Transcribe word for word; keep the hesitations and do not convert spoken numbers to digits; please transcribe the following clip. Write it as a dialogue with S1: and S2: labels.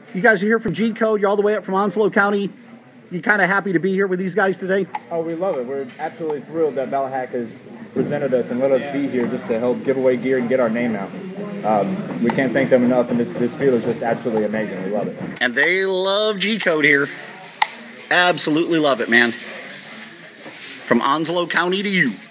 S1: You guys are here from G Code. You're all the way up from Onslow County. You kind of happy to be here with these guys today?
S2: Oh, we love it. We're absolutely thrilled that BALLAHACK has presented us and let us be here just to help give away gear and get our name out. Um, we can't thank them enough, and this, this field is just absolutely amazing. We love it.
S1: And they love G Code here. Absolutely love it, man. From Onslow County to you.